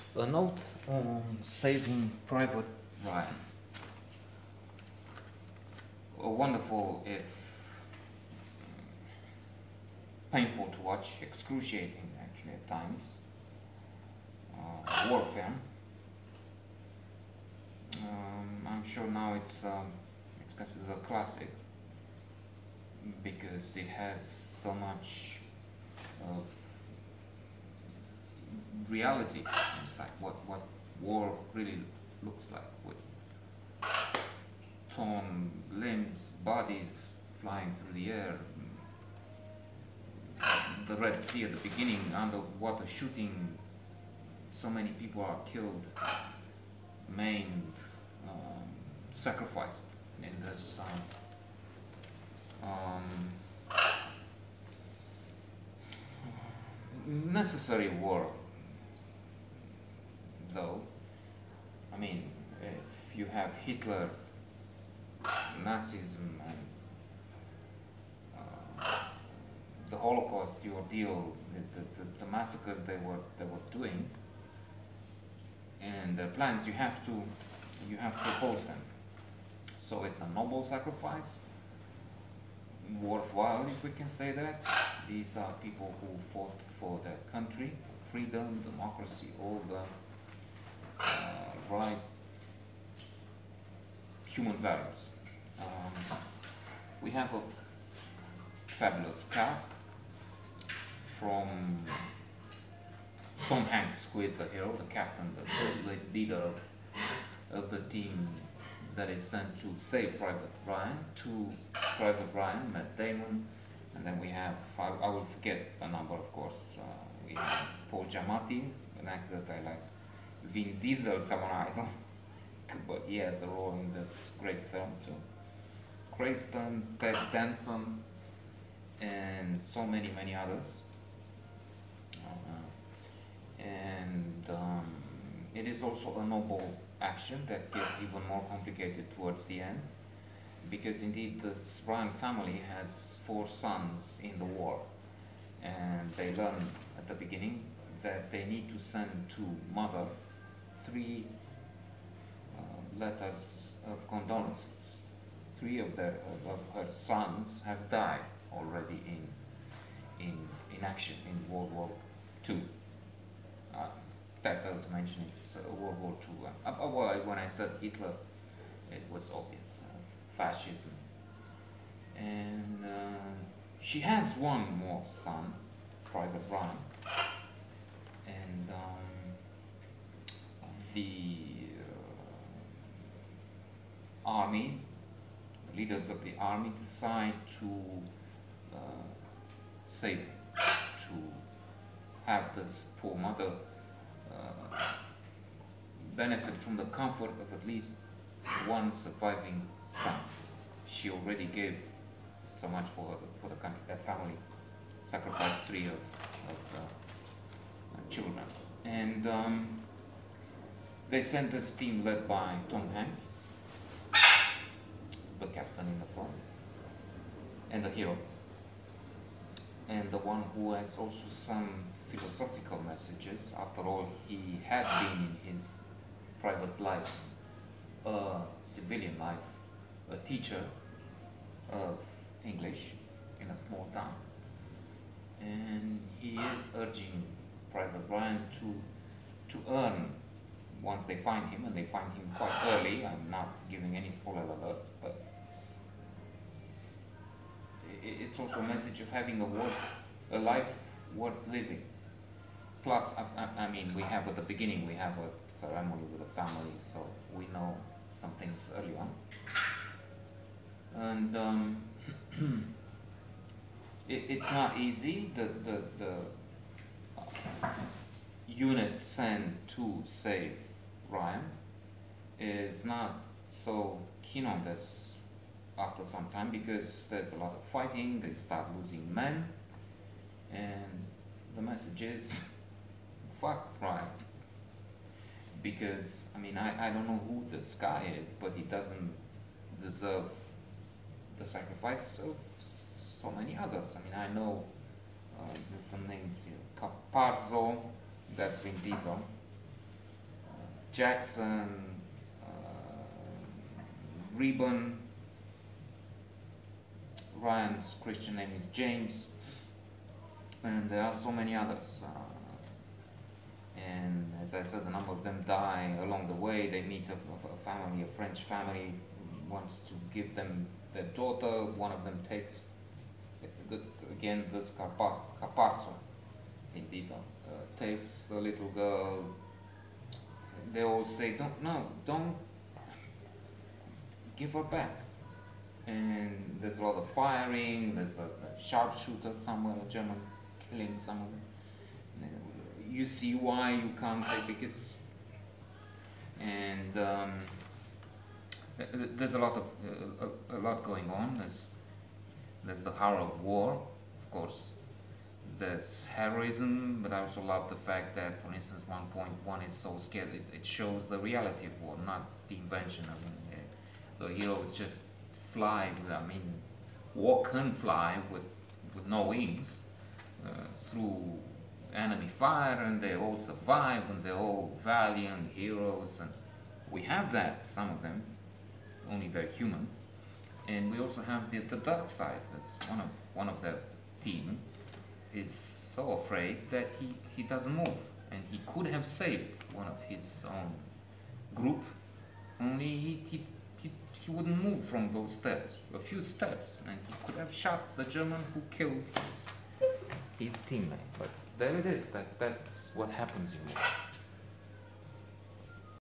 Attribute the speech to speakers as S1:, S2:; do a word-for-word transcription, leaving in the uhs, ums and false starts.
S1: A note on Saving Private Ryan. A wonderful, if painful to watch, excruciating actually at times, uh, war film. Um, I'm sure now it's um, it's considered a classic because it has so much of reality inside what what war really looks like, with torn limbs, bodies flying through the air, the Red Sea at the beginning, underwater shooting, so many people are killed, maimed, um, sacrificed in this um, um, necessary war, though. I mean, if you have Hitler, Nazism, and uh, the Holocaust, the ordeal, the, the, the massacres they were they were doing, and their plans, you have to you have to oppose them. So it's a noble sacrifice, worthwhile, if we can say that. These are people who fought for their country, freedom, democracy, all the uh, right human values. Um, we have a fabulous cast, from Tom Hanks, who is the hero, the captain, the, the leader of the team that is sent to save Private Ryan, to Private Ryan, Matt Damon, and then we have, I, I will forget a number, of course, uh, we have Paul Giamatti, an actor that I like, Vin Diesel, someone I don't, but he has a role in this great film too, Cranston, Ted Danson, and so many, many others. Uh, and um, it is also a noble action that gets even more complicated towards the end, because indeed this Ryan family has four sons in the war, and they learn at the beginning that they need to send to mother three uh, letters of condolences. Three of their of her sons have died already in in in action in World War Two. Uh, I failed to mention it's uh, World War Two. Uh, uh, well, when I said Hitler, it was obvious, uh, fascism. And uh, she has one more son, Private Ryan, and um, the uh, army, the leaders of the army decide to uh, save him, to have this poor mother uh, benefit from the comfort of at least one surviving son. She already gave so much for for the country. That family sacrificed three of, of uh, children, and um, they sent this team led by Tom Hanks, the captain in the front, and the hero, and the one who has also some philosophical messages. After all, he had been in his private life, a civilian life, a teacher of English in a small town, and he is urging Private Ryan to to earn, once they find him, and they find him quite early. I'm not giving any spoiler alerts, but it's also a message of having a worth, a life worth living. Plus, I, I, I mean, we have at the beginning, we have a ceremony with the family, so we know some things early on. And um, it, it's not easy. The, the, the uh, unit sent to save Ryan is not so keen on this after some time, because there's a lot of fighting, they start losing men, and the message is fuck Ryan. Because, I mean, I, I don't know who this guy is, but he doesn't deserve the sacrifice of so many others. I mean, I know uh, there's some names here. Caparzo, that's Vin Diesel. Jackson, uh, Reuben, Ryan's Christian name is James, and there are so many others. Uh, and as I said, a number of them die along the way. They meet a, a family, a French family, who wants to give them their daughter. One of them takes, the, again, this Carpaccio, I think these are, uh, takes the little girl. They all say, don't, no, don't give her back. And there's a lot of firing, there's a, a sharpshooter somewhere, a German killing someone. You see why you can't take, because, and um, there's a lot of, uh, a, a lot going on. There's, there's the horror of war, of course. There's heroism, but I also love the fact that, for instance, one point one is so scared, it, it shows the reality of war, not the invention of it. The heroes just fly, I mean, war can fly with, with no wings uh, through enemy fire, and they all survive, and they're all valiant heroes, and we have that, some of them, only very human. And we also have the, the dark side. That's one of, one of the team is so afraid that he, he doesn't move, and he could have saved one of his own group, only he, he, he, he wouldn't move from those steps, a few steps, and he could have shot the German who killed his, his teammate. But there it is, that, that's what happens in war.